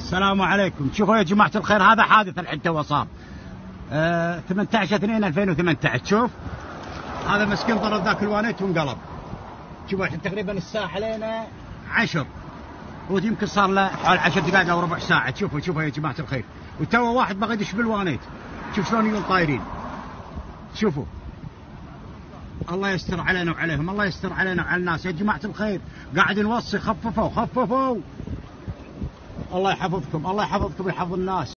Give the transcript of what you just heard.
السلام عليكم. شوفوا يا جماعة الخير، هذا حادث الحين تو صار 18/2/2018. شوف هذا مسكين ضرب ذاك الوانيت وانقلب. شوفوا الحين تقريبا الساعة لنا 10 ويمكن صار له حوالي 10 دقائق أو ربع ساعة. شوفوا يا جماعة الخير، وتو واحد بغى يدش بالوانيت. شوف شلون يجون طايرين. شوفوا الله يستر علينا وعليهم، الله يستر علينا وعلى الناس يا جماعة الخير. قاعد نوصي خففوا. الله يحفظكم، الله يحفظكم ويحفظ الناس.